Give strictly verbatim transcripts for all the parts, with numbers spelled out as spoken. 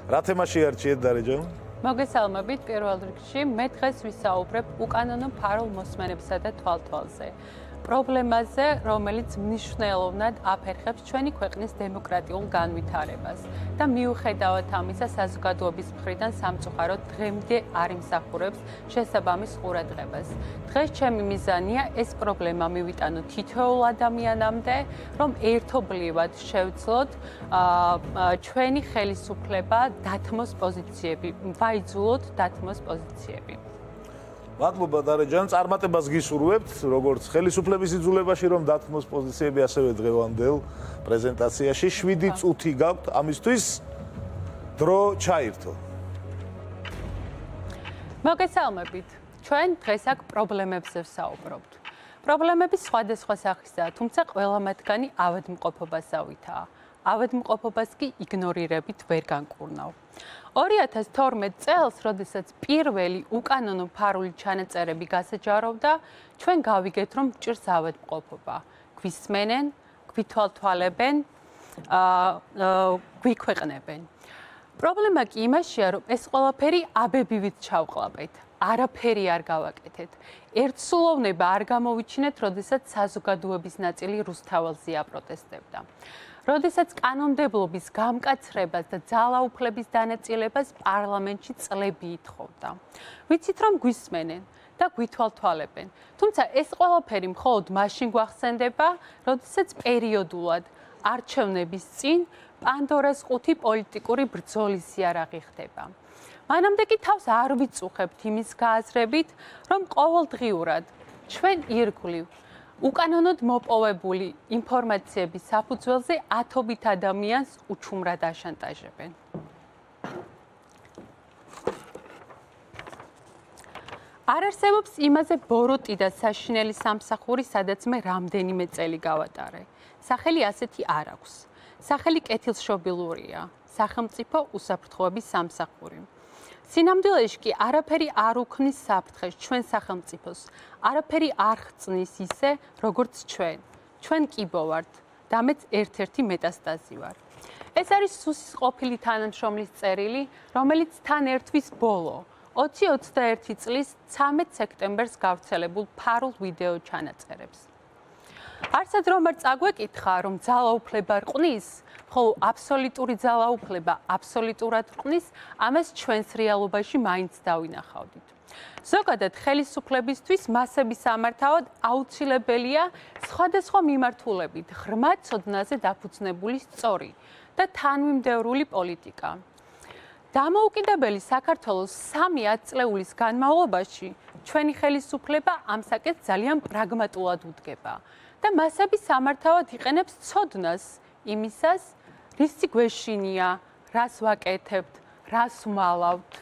რა თემაში არჩიეთ დარეჯან? მოგესალმებით პირველ რიგში, მე დღეს ვისაუბრებ უკანონო ფარულ მოსმენებსა და თვალთვალზე. პრობლემაზე, რომელიც მნიშვნელოვნად აფერხებს ჩვენი ქვეყნის დემოკრატიულ განვითარებას და მიუხედავად ამისა, საზოგადოების მხრიდან სამწუხაროდ დღემდე არ იმსახურებს შესაბამის ყურადღებას. დღეს ჩემი მიზანია ეს პრობლემა მივიტანო თითოეულ ადამიანამდე, რომ ერთობლივად შევძლოთ ჩვენი ხელისუფლება დათმოს პოზიციები, ვაიძულოთ დათმოს პოზიციები. მადლობა დარეჯან, წარმატებას გისურვებთ, როგორც ხელისუფლების იძულებაში, რომ დათმოს პოზიციები, ასევე დღევანდელ პრეზენტაციაში. შვიდი წუთი გაქვთ, ამისთვის დრო ჩაირთო. მოგესალმებით. ჩვენ დღეს აქ პრობლემებზე ვსაუბრობთ. პრობლემები სხვადასხვა სახისაა, თუმცა ყველა მათგანი ავადმყოფობასავითაა. ავადმყოფობას კი იგნორირებით ვერ განკურნავ. ორი ათას თორმეტ წელს, როდესაც პირველი უკანონო ფარული ჩანაწერები გასაჯაროვდა, ჩვენ გავიგეთ, რომ გვჭირს ავადმყოფობა. გვისმენენ, გვითვალთვალებენ, გვიქვეყნებენ. პრობლემა კი იმაშია, რომ ეს ყველაფერი აბებივით ჩავყლაპეთ. არაფერი არ გავაკეთეთ. ერთსულოვნება არ გამოვიჩინეთ, როდესაც საზოგადოების ნაწილი რუსთაველზე აპროტესტებდა. როდესაც კანონმდებლობის გამკაცრებას და ძალაუფლების დანაწილებას პარლამენტში წლები ითხოვდა. ვიცით, რომ გვისმენენ და გვითვალთვალებენ. თუმცა ეს ყველაფერი მხოლოდ მაშინ გვახსენდება, როდესაც პერიოდულად არჩევნების წინ პანდორას ყუთი პოლიტიკური ბრძოლის იარაღი ხდება. მანამდე კი თავს არ ვიწუხებთ იმის გააზრებით, რომ ყოველდღიურად ჩვენ ირგვლივ უკანონოდ მოპოვებული ინფორმაციების საფუძველზე ათობით ადამიანს უჩუმრად აშანტაჟებენ. არ არსებობს იმაზე ბოროტი და საშინელი სამსახური, სადაც მე რამდენიმე წელი გავატარე. სახელი ასეთი არ აქვს. სახელი კეთილშობილურია, სახელმწიფო უსაფრთხოების სამსახური. სინამდვილეში კი არაფერი არ უქმნის საფრთხეს ჩვენ სახელმწიფოს, არაფერი არ ხწნის ისე, როგორც ჩვენ. ჩვენ კიბო ვართ და მეც ერთ-ერთი მეტასტაზი ვარ. ეს არის სუსის ყოფილი თანამშრომლის წერილი, რომელიც თან ერთვის ბოლო, ოცი ოცდაერთი წლის ცამეტ სექტემბერს გავრცელებულ ფარულ ვიდეო ჩანაწერებს. არსად რომ არ წაგვეკითხა, რომ ძალაუფლება რყნის, ხოლო აბსოლუტური ძალაუფლება აბსოლუტურად რყნის, ამას ჩვენს რეალობაში მაინც დავინახავდით. ზოგადად ხელისუფლებისთვის მასების სამართავად აუცილებელია სხვადასხვა მიმართულებით ღრმა ცოდნაზე დაფუძნებული სწორი და თანმიმდევრული პოლიტიკა. დამოუკიდებელი საქართველოს სამი ათწლეულის განმავლობაში ჩვენი ხელისუფლება ამ საკითხს ძალიან პრაგმატულად უდგება და მასების სამართავად იყენებს ცოდნას იმისას, რისი გვეშინია, რას ვაკეთებთ, რას ვმალავთ.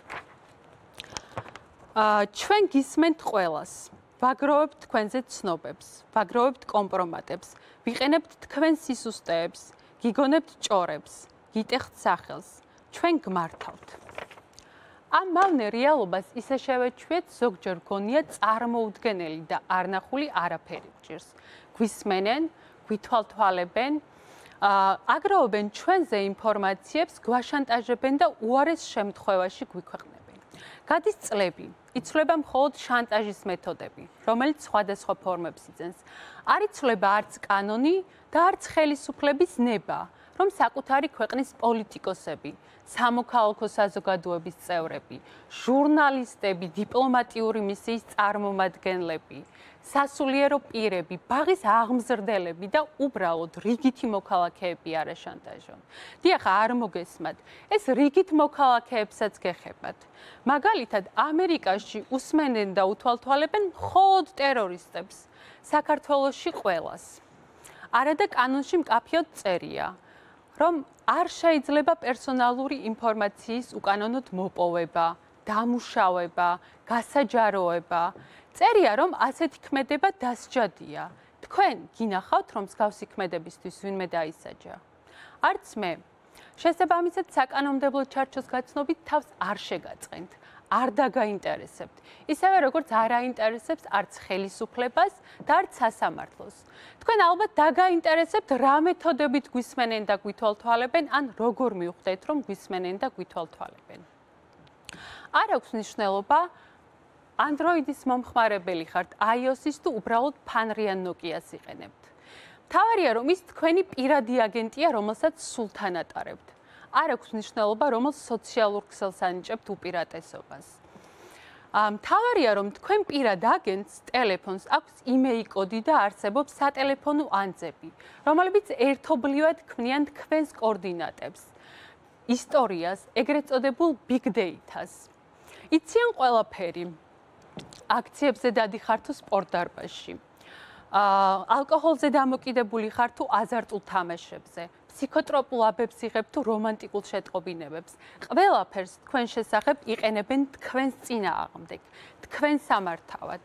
ჩვენ გისმენთ ყველას, ვაგროვებთ თქვენზე ცნობებს, ვაგროვებთ კომპრომატებს, ვიყენებთ თქვენ სისუსტეებს, გიგონებთ ჭორებს, გიტეხთ სახელს, ჩვენ გმართავთ. ამ მავნე რეალობას ისე შევეჩვიეთ, ზოგჯერ გონია წარმოუდგენელი და არნახული არაფერი გვჭირს. გვისმენენ, გვითვალთვალებენ, აგროვებენ ჩვენზე ინფორმაციებს, გვაშანტაჟებენ და უარეს შემთხვევაში გვიქვეყნებენ. გადის წლები, იცვლება მხოლოდ შანტაჟის მეთოდები, რომელიც სხვადასხვა ფორმებს იძენს. არ იცვლება არც კანონი და არც ხელისუფლების ნება, რომ საკუთარი ქვეყნის პოლიტიკოსები, სამოქალაქო საზოგადოების წევრები, ჟურნალისტები, დიპლომატიური მისიის წარმომადგენლები, სასულიერო პირები, ბაღის აღმზრდელები და უბრალოდ რიგითი მოქალაქეები არ აშანტაჟონ. დიახ, არ მოგესმათ, ეს რიგით მოქალაქეებსაც გეხებათ. მაგალითად, ამერიკაში უსმენენ და უთვალთვალებენ მხოლოდ ტერორისტებს, საქართველოში ყველას. არადა კანონში მკაფიოდ წერია, რომ არ შეიძლება პერსონალური ინფორმაციის უკანონოდ მოპოვება, დამუშავება, გასაჯაროვება. წერია, რომ ასეთი ქმედება დასჯადია. თქვენ გინახავთ, რომ მსგავსი ქმედებისთვის ვინმე დაისაჯა? არც მე. შესაბამისად, საკანონმდებლო ჩარჩოს გაცნობით თავს არ შეგაწყენთ. არ დაგაინტერესებთ. ისევე როგორც არ აინტერესებს არც ხელისუფლებას და არც სასამართლოს. თქვენ ალბათ დაგაინტერესებთ რა მეთოდებით გვისმენენ და გვითვალთვალებენ, ან როგორ მივხვდეთ, რომ გვისმენენ და გვითვალთვალებენ. არ აქვს მნიშვნელობა Android-ის მომხმარებელი ხართ, iOS-ის თუ უბრალოდ ფანრიან Nokia-ს იყენებთ. მთავარია, რომ ის თქვენი პირადი აგენტია, რომელსაც სულთან ატარებთ. არ აქვს მნიშვნელობა, რომელ სოციალურ ქსელს ანიჭებთ უპირატესობას. მთავარია, რომ თქვენ პირად აგენტს, ტელეფონს აქვს იმეი კოდი და არსებობს სატელეფონო ანძები, რომლებიც ერთობლივად ქმნიან თქვენს კოორდინატებს, ისტორიას, ეგრეთ წოდებულ big data-ს. იციან ყველაფერი. აქციებზე დადიხარ თუ სპორტ დარბაზში. ალკოჰოლზე დამოკიდებული ხარ თუ აზარტულ თამაშებზე. ფსიქოტროპულაბებს იღებთ თუ რომანტიკულ შეტყობინებებს. ყველაფერს თქვენ შესახებ იყენებენ თქვენს წინააღმდეგ, თქვენ სამართავად.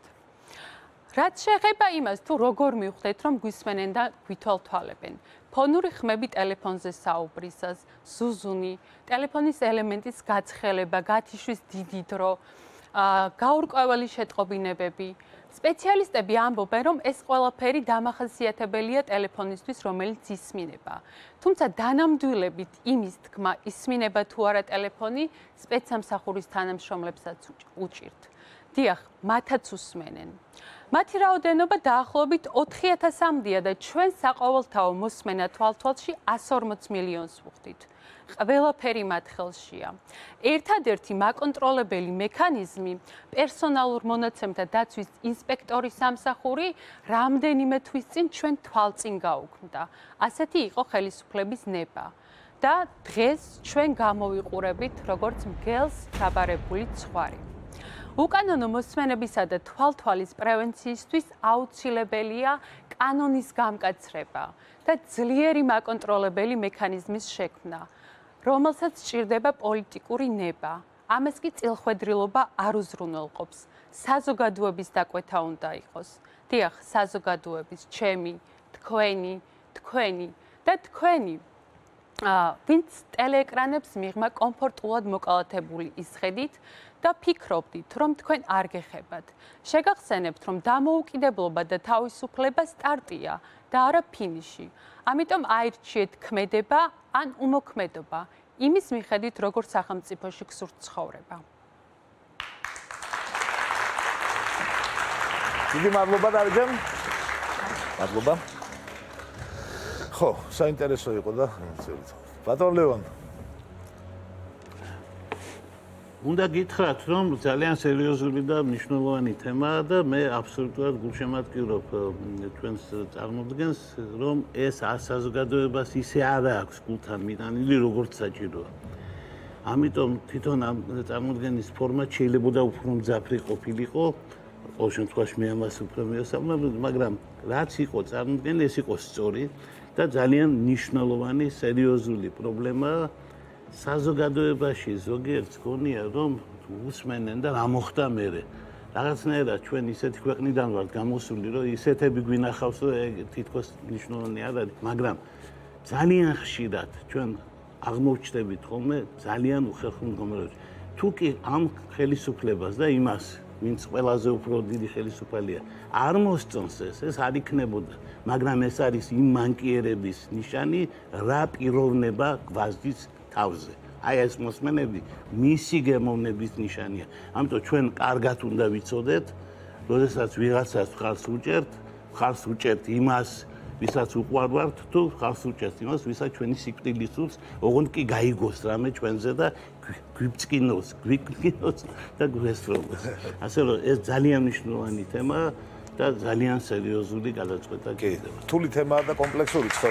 რაც შეეხება იმას, თუ როგორ მივხვდეთ, რომ გვისმენენ და გვითვალთვალებენ. ფონური ხმები ტელეფონზე საუბრისას, ზუზუნი, ტელეფონის ელემენტის გაცხელება, გათიშვის დიდი დრო, გაურკვეველი შეტყობინებები. სპეციალისტები ამბობენ, რომ ეს ყველაფერი დამახასიათებელია ტელეფონისთვის, რომელიც ისმინება. თუმცა დანამდვილებით იმის თქმა, ისმინება თუ არა ტელეფონი, სპეცსამსახურის თანამშრომლებსაც უჭირთ. დიახ, მათაც უსმენენ. მათი რაოდენობა დაახლოებით ოთხი ათასამდეა და ჩვენ საყოველთაო მოსმენა თვალთვალში ას ორმოც მილიონს ვუხდით. ყველაფერი მათ ხელშია. ერთადერთი მაკონტროლებელი მექანიზმი, პერსონალურ მონაცემთა დაცვის ინსპექტორის სამსახური რამდენიმე თვის წინ ჩვენ თვალწინ გაუქმდა. ასეთი იყო ხელისუფლების ნება. და დღეს ჩვენ გამოვიყურებით როგორც მგელს ჩაბარებული ცხვარი. უკანონო მოსმენებისა და თვალთვალის პრევენციისთვის აუცილებელია კანონის გამკაცრება და ძლიერი მაკონტროლებელი მექანიზმის შექმნა, რომელსაც სჭირდება პოლიტიკური ნება. ამას კი წილხვედრილობა არ უზრუნველყოფს. საზოგადოების დაკვეთა უნდა იყოს. დიახ, საზოგადოების, ჩემი, თქვენი, თქვენი და თქვენი, ვინც ტელეეკრანებს მიღმა კომფორტულად მოკალათებული ისხედით და ფიქრობდით, რომ თქვენ არ გეხებათ. შეგახსენებთ, რომ დამოუკიდებლობა და თავისუფლება სტარტია და არა ფინიში. ამიტომ აირჩიეთ ქმედება ან უმოქმედობა, იმის მიხედვით, როგორ სახელმწიფოში გსურთ ცხოვრება. დიდი მადლობა დარეჯან. მადლობა. ხო, საინტერესო იყო და ბატონ ლევან. უნდა გითხრათ, რომ ძალიან სერიოზული და მნიშვნელოვანი თემაა და მე აბსოლუტურად გულშემატკივრობ ჩვენს წარმოდგენს, რომ ეს საზოგადოებას ისე არ აქვს გულთან მიტანილი, როგორც საჭიროა. ამიტომ თვითონ ამ წარმოდგენის ფორმა შეიძლება უფრო მძაფრი ყოფილიყო, ყოველ შემთხვევაში მე ამას უფრო მივესალმებ, მაგრამ რაც იყო წარმოდგენი, ეს იყო სწორი და ძალიან მნიშვნელოვანი, სერიოზული პრობლემაა. საზოგადოებაში ზოგიერთს გონია, რომ უსმენენ და რა მოხდა მერე. რაღაცნაირად ჩვენ ისეთი ქვეყნიდან ვართ გამოსული, რომ ისეთები გვინახავს, რომ თითქოს მნიშვნელოვანი არ არის, მაგრამ ძალიან ხშირად ჩვენ აღმოჩნდებით ხოლმე ძალიან უხერხემლო მდგომარეობაში. თუ კი ამ ხელისუფლებას და იმას, ვინც ყველაზე უფრო დიდი ხელისუფალია, არ მოსწონს ეს, ეს არ იქნებოდა, მაგრამ ეს არის იმ მანკიერების ნიშანი, რა პიროვნება გვაზდის თავზე. აი ეს მოსმენები მისი გემოვნების ნიშანია. ამიტომ ჩვენ კარგად უნდა ვიცოდეთ, როდესაც ვიღაცას ხარს უჭერთ, ხარს უჭერთ იმას, ვისაც უყვარვართ, თუ ხარს უჭერთ იმას, ვისაც ჩვენი სიკვდილი სურს, ოღონდ კი გაიგოს რამე ჩვენზე და გვიბწყინოს, გვიკნინოს და გვესწროს. ასე რომ ეს ძალიან მნიშვნელოვანი თემაა და ძალიან სერიოზული გადაწყვეტა გედება. რთული თემაა და კომპლექსური ხო?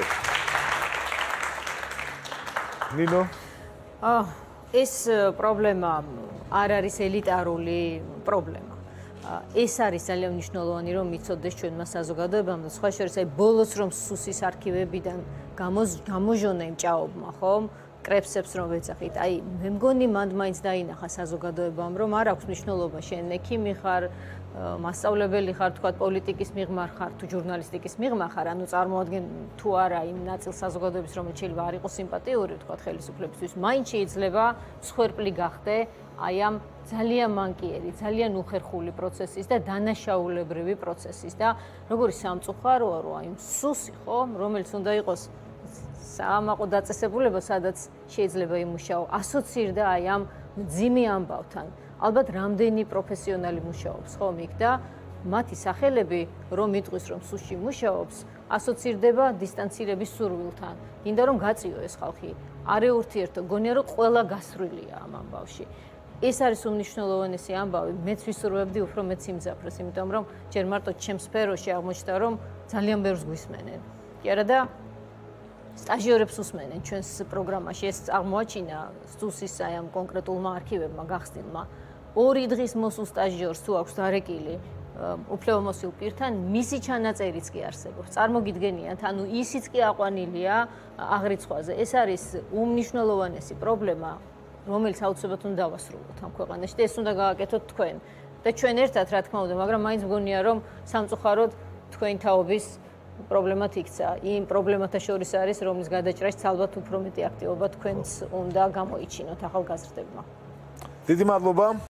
ნინო? ეს პრობლემა არ არის ელიტარული პრობლემა. ეს არის ძალიან მნიშვნელოვანი, რომ მიცოდეს ჩვენმა საზოგადოებამ და სხვა შორის აი ბოლოს რომ სუსის არქივებიდან გამოჟონა იმ ჭაობმა, ხო? კრებსებს რომ ვეძახით. აი მე მგონი მანდ მაინც დაინახა საზოგადოებამ, რომ არ აქვს მნიშვნელობა შენ ექიმი ხარ, მასწავლებელი ხარ, თქვა პოლიტიკის მიღმარ ხარ, თუ ჟურნალისტიკის მიღმა ხარ, ანუ წარმოადგენ თუ არა იმ ნაწილ საზოგადოების, რომელიც შეიძლება არ იყოს სიმპათიური, თქვა ხელისუფლებისთვის, მაინც შეიძლება მსხვერპლი გახდე აი ამ ძალიან მანკიერი, ძალიან უხერხული პროცესის და დანაშაულებრივი პროცესის და როგორი სამწუხაროა, რომ აი სუსი ხო, რომელიც უნდა იყოს საამაყო დაწესებულება, სადაც შეიძლება იმუშაო, ასოცირდა აი ამ მძიმე ამბავთან. ალბათ რამდენი პროფესიონალი მუშაობს ხო მიგ და მათი სახელები რომ იტყვის რომ სუსში მუშაობს, ასოცირდება დისტანცირების სურვილთან. მინდა რომ გაწიო ეს ხალხი. არ ეურთიერთო, გონია რომ ყველა გასრულია ამ ამბავში. ეს არის უმნიშვნელოვანესი ამბავი, მეც ვისურვებდი უფრო მეც იმძაფროს, იმიტომ რომ ჯერ მარტო ჩემს სფეროში აღმოჩნდა რომ ძალიან ბევრს გვისმენენ. კი არა და სტაჟიორებს უსმენენ ჩვენს პროგრამაში. ეს აღმოაჩინა სუსის აი ამ კონკრეტულმა არქივებმა გახსნილმა. ორი დღის მოსულ სტაჟიორს თუ აქვს დარეკილი უფლებამოსილ პირთან, მისი ჩანაწერიც კი არსებობს. წარმოგიდგენიათ, ანუ ისიც კი აყვანილია აღრიცხვაზე. ეს არის უმნიშვნელოვანესი პრობლემა, რომელიც აუცილებლად უნდა დავასრულოთ ამ ქვეყანაში და ეს უნდა გააკეთოთ თქვენ. და ჩვენ ერთად, რა თქმა უნდა, მაგრამ მაინც მგონია, რომ სამწუხაროდ თქვენი თაობის პრობლემათ იქცა. იმ პრობლემათა შორის არის, რომლის გადაჭრაში ალბათ უფრო მეტი აქტივობა თქვენც უნდა გამოიჩინოთ ახალგაზრდებმა. დიდი მადლობა.